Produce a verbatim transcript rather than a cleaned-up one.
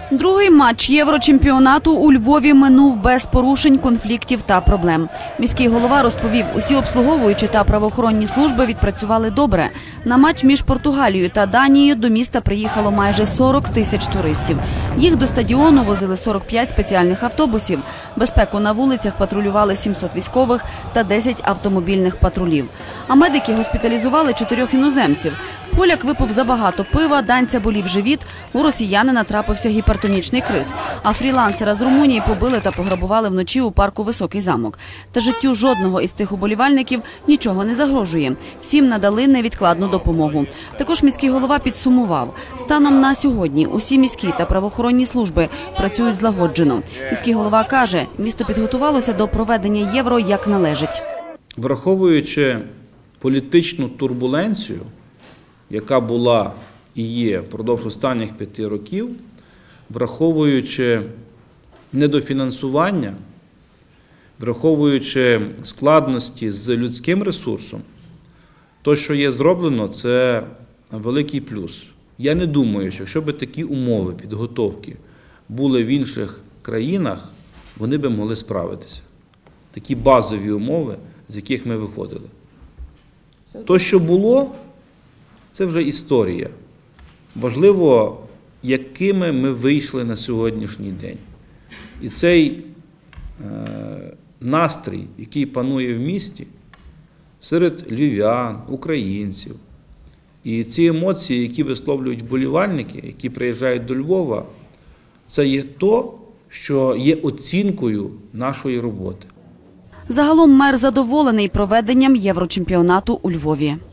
Другий матч Єврочемпіонату у Львові минув без порушень, конфліктів та проблем. Міський голова розповів, усі обслуговуючі та правоохоронні служби відпрацювали добре. На матч між Португалією та Данією до міста приїхало майже сорок тисяч туристів. Їх до стадіону возили сорок п'ять спеціальних автобусів. Безпеку на вулицях патрулювали сімсот військових та десять автомобільних патрулів. А медики госпіталізували чотирьох іноземців. Поляк випив забагато пива, данця болів живіт, у росіянина трапився гіпертонічний криз. А фрілансера з Румунії побили та пограбували вночі у парку «Високий замок». Та життю жодного із цих уболівальників нічого не загрожує. Всім надали невідкладну допомогу. Також міський голова підсумував. Станом на сьогодні усі міські та правоохоронні служби працюють злагоджено. Міський голова каже, місто підготувалося до проведення Євро як належить. Враховуючи політичну турбуленцію, яка була і є впродовж останніх п'яти років, враховуючи недофінансування, враховуючи складності з людським ресурсом, то, що є зроблено, це великий плюс. Я не думаю, що якщо б такі умови підготовки були в інших країнах, вони б могли справитися. Такі базові умови, з яких ми виходили. То, що було, це вже історія. Важливо, якими ми вийшли на сьогоднішній день. І цей е, настрій, який панує в місті, серед львів'ян, українців, і ці емоції, які висловлюють вболівальники, які приїжджають до Львова, це є то, що є оцінкою нашої роботи. Загалом мер задоволений проведенням Єврочемпіонату у Львові.